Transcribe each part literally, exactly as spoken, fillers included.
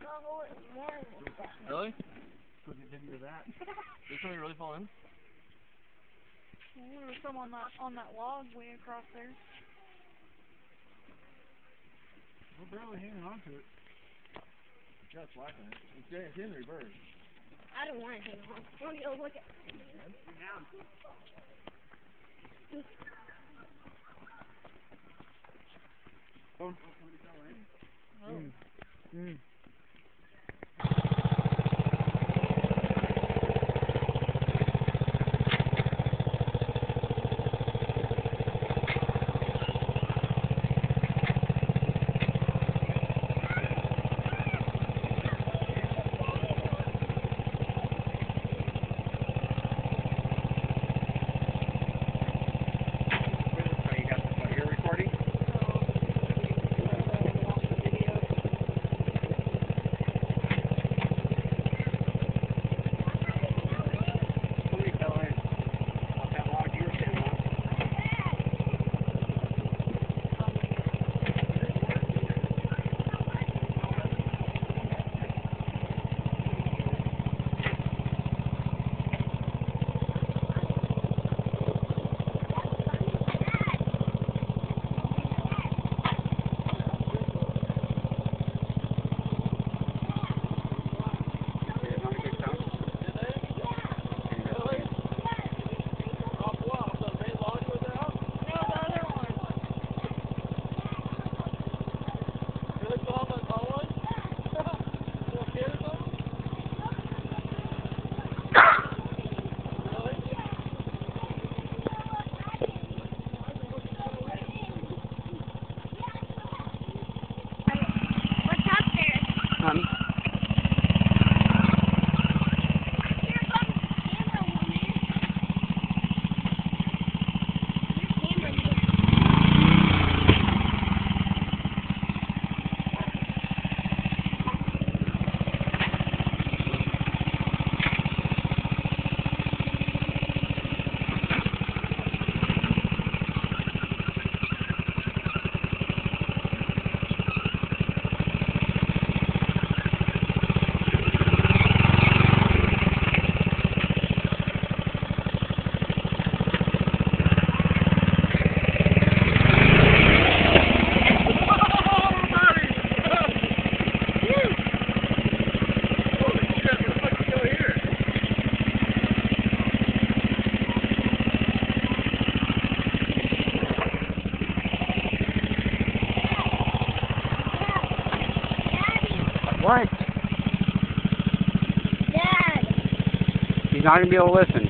Really? Did you do that? Did somebody really fall in? Well, there was some on that on that log way across there. We're barely hanging on to it. That's slapping it. It's, it's in reverse. I don't want to hang on. I want to go look at it. Oh. Mm. Mm. What? Dad! He's not going to be able to listen.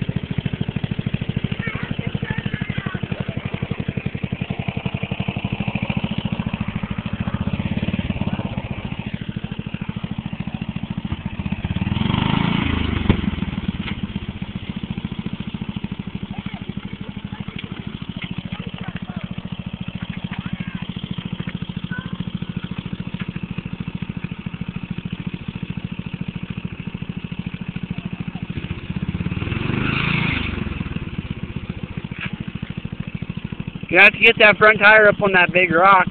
You have to get that front tire up on that big rock.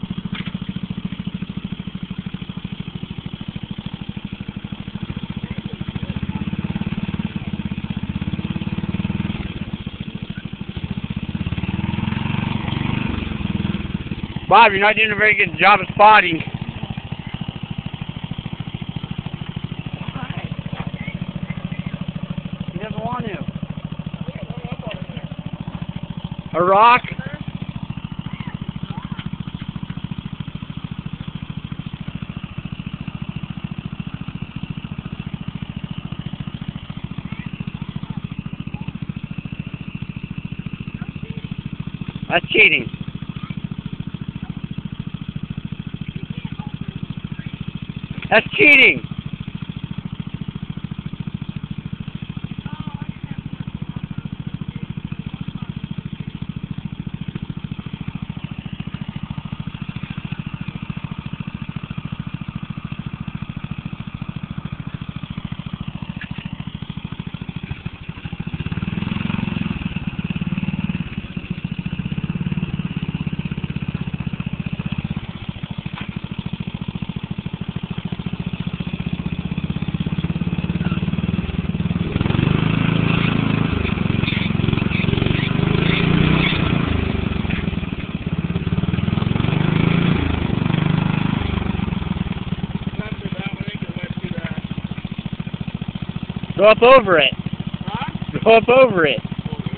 Bob, you're not doing a very good job of spotting. He doesn't want to. A rock? That's cheating. That's cheating. Go up over it. Huh? Go up over it.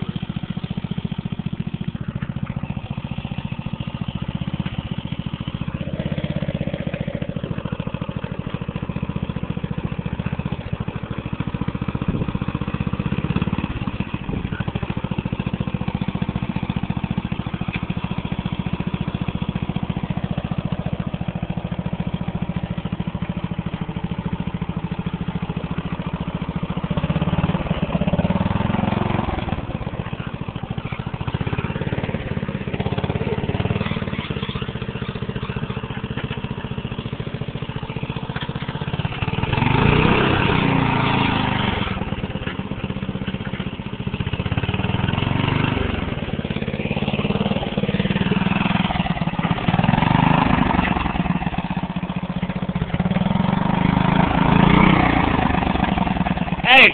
Hey!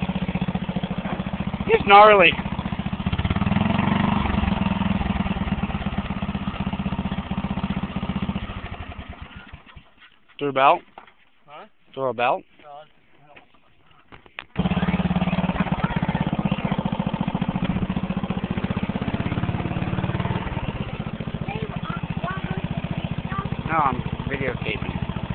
He's gnarly. Throw a belt? Huh? Throw a belt? No, No, I'm videotaping.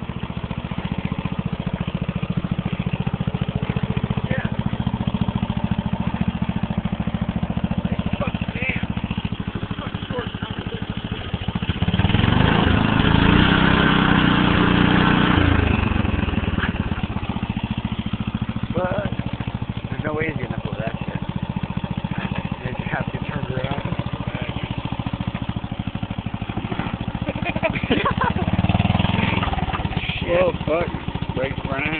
But there's no way he's getting up with that shit. they just have to turn around. Oh fuck. Brakes running.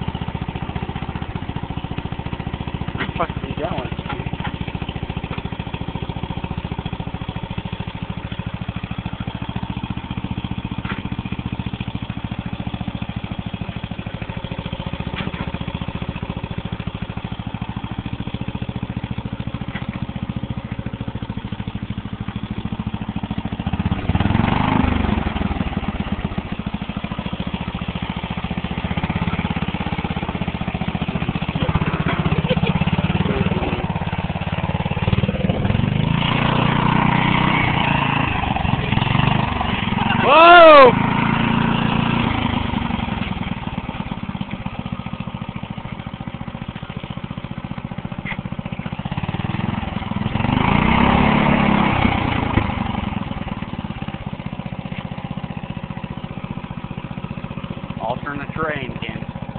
Where the fuck is he going? Whoa! Alternate terrain again.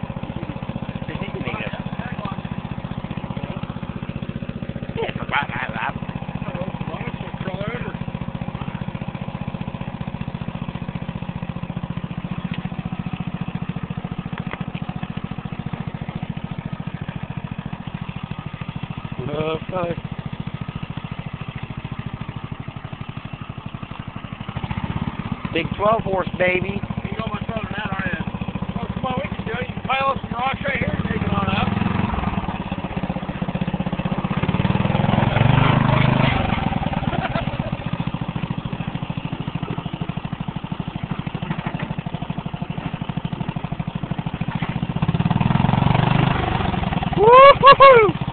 Yeah, forgot that. that. Oh, fuck. Big twelve horse, baby. You go much further than that, aren't you? Oh, come on, we can do it. You can pile up some rocks right here and take it on up. Woo-hoo-hoo!